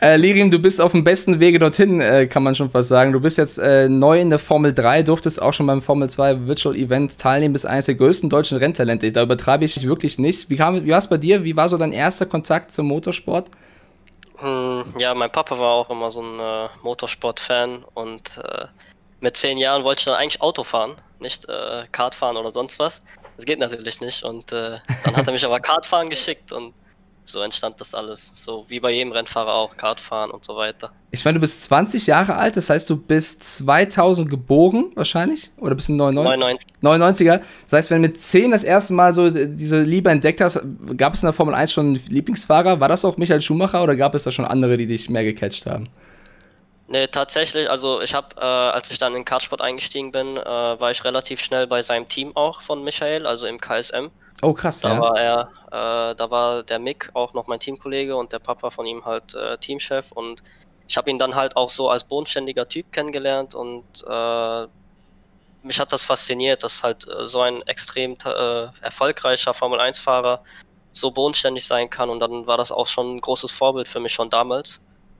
Lirim, du bist auf dem besten Wege dorthin, kann man schon fast sagen. Du bist jetzt neu in der Formel 3, durftest auch schon beim Formel 2 Virtual Event teilnehmen, bist eines der größten deutschen Renntalente. Da übertreibe ich dich wirklich nicht. Wie war es bei dir? Wie war so dein erster Kontakt zum Motorsport? Ja, mein Papa war auch immer so ein Motorsport-Fan und mit 10 Jahren wollte ich dann eigentlich Auto fahren, nicht Kart fahren oder sonst was. Das geht natürlich nicht und dann hat er mich aber Kart fahren geschickt und so entstand das alles. So wie bei jedem Rennfahrer auch, Kart fahren und so weiter. Ich meine, du bist 20 Jahre alt, das heißt, du bist 2000 geboren wahrscheinlich? Oder bist du 99? 99er. Das heißt, wenn du mit 10 das erste Mal so diese Liebe entdeckt hast, gab es in der Formel 1 schon einen Lieblingsfahrer? War das auch Michael Schumacher oder gab es da schon andere, die dich mehr gecatcht haben? Nee, tatsächlich, also ich habe, als ich dann in den Kartsport eingestiegen bin, war ich relativ schnell bei seinem Team auch von Michael, also im KSM. Oh, krass, Da ja. war da war der Mick auch noch mein Teamkollege und der Papa von ihm halt Teamchef und ich habe ihn dann halt auch so als bodenständiger Typ kennengelernt und mich hat das fasziniert, dass halt so ein extrem erfolgreicher Formel-1-Fahrer so bodenständig sein kann und dann war das auch schon ein großes Vorbild für mich schon damals.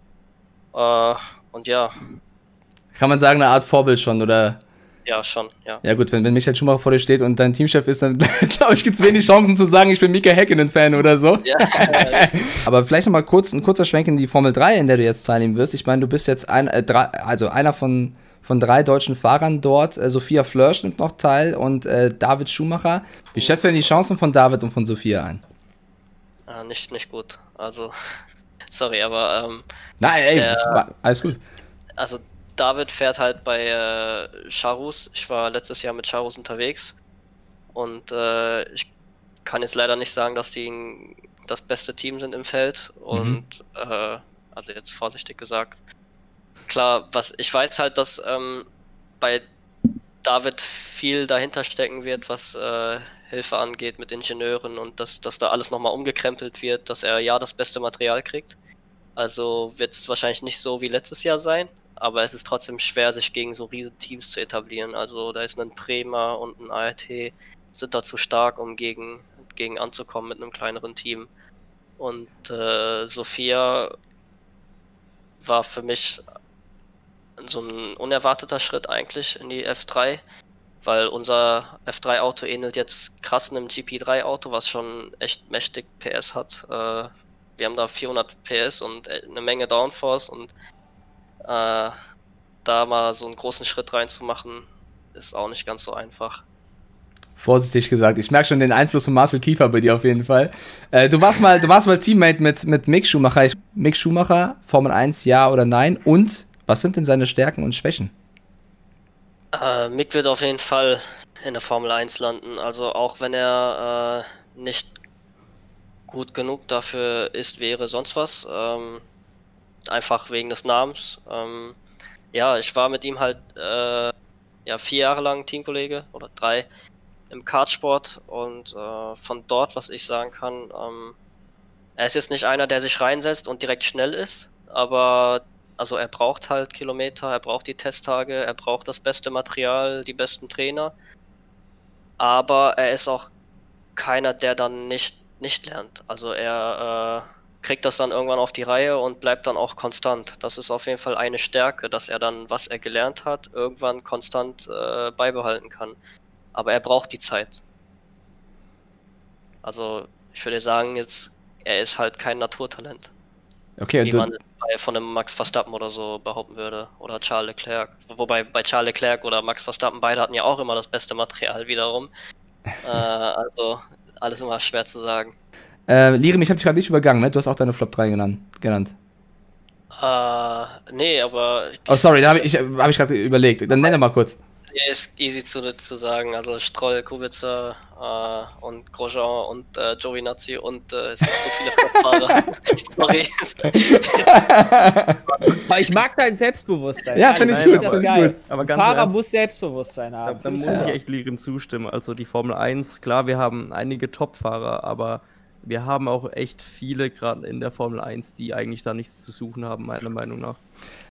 Und ja. Kann man sagen, eine Art Vorbild schon, oder? Ja, schon, ja. Ja gut, wenn Michael Schumacher vor dir steht und dein Teamchef ist, dann glaube ich, gibt es wenig Chancen zu sagen, ich bin Mika Häkkinen-Fan oder so. Ja. Aber vielleicht nochmal ein kurzer Schwenk in die Formel 3, in der du jetzt teilnehmen wirst. Ich meine, du bist jetzt einer von 3 deutschen Fahrern dort. Sophia Flörsch nimmt noch teil und David Schumacher. Wie schätzt du denn die Chancen von David und von Sophia ein? Nicht gut. Also, sorry, aber nein, ey, alles gut. Also David fährt halt bei Charus. Ich war letztes Jahr mit Charus unterwegs und ich kann jetzt leider nicht sagen, dass die das beste Team sind im Feld und also jetzt vorsichtig gesagt. Klar, ich weiß halt, dass bei David viel dahinter stecken wird, was Hilfe angeht mit Ingenieuren und dass da alles nochmal umgekrempelt wird, dass er ja das beste Material kriegt. Also wird es wahrscheinlich nicht so wie letztes Jahr sein, aber es ist trotzdem schwer, sich gegen so riesige Teams zu etablieren. Also da ist ein Prema und ein ART, sind da zu stark, um gegen anzukommen mit einem kleineren Team. Und Sophia war für mich so ein unerwarteter Schritt eigentlich in die F3, weil unser F3-Auto ähnelt jetzt krass einem GP3-Auto, was schon echt mächtig PS hat. Wir haben da 400 PS und eine Menge Downforce und da mal so einen großen Schritt reinzumachen, ist auch nicht ganz so einfach. Vorsichtig gesagt. Ich merke schon den Einfluss von Marcel Kiefer bei dir auf jeden Fall. Du warst mal Teammate mit Mick Schumacher. Mick Schumacher, Formel 1, ja oder nein? Und was sind denn seine Stärken und Schwächen? Mick wird auf jeden Fall in der Formel 1 landen. Also auch wenn er nicht gut genug dafür ist, wäre sonst was. Einfach wegen des Namens. Ja, ich war mit ihm halt 4 Jahre lang Teamkollege oder 3 im Kartsport und von dort, was ich sagen kann, er ist jetzt nicht einer, der sich reinsetzt und direkt schnell ist, aber also er braucht halt Kilometer, er braucht die Testtage, er braucht das beste Material, die besten Trainer, aber er ist auch keiner, der dann nicht lernt. Also er kriegt das dann irgendwann auf die Reihe und bleibt dann auch konstant. Das ist auf jeden Fall eine Stärke, dass er dann, was er gelernt hat, irgendwann konstant beibehalten kann. Aber er braucht die Zeit. Also ich würde sagen, er ist halt kein Naturtalent. Okay, wie man von einem Max Verstappen oder so behaupten würde. Oder Charles Leclerc. Wobei bei Charles Leclerc oder Max Verstappen, beide hatten ja auch immer das beste Material wiederum. Also alles immer schwer zu sagen. Lirim, ich habe dich gerade nicht übergangen, ne? Du hast auch deine Flop 3 genannt. Nee, aber... Oh, sorry, da habe ich gerade überlegt. Dann nenne mal kurz. Ja, ist easy zu sagen. Also Stroll, Kubica und Grosjean und Giovinazzi und es gibt so viele Flop-Fahrer. Sorry. Aber ich mag dein Selbstbewusstsein. Ja, finde ich gut. Aber ganz Fahrer muss Selbstbewusstsein haben. Da muss ich echt Lirim zustimmen. Also die Formel 1, klar, wir haben einige Top-Fahrer, aber wir haben auch echt viele, gerade in der Formel 1, die eigentlich da nichts zu suchen haben, meiner Meinung nach.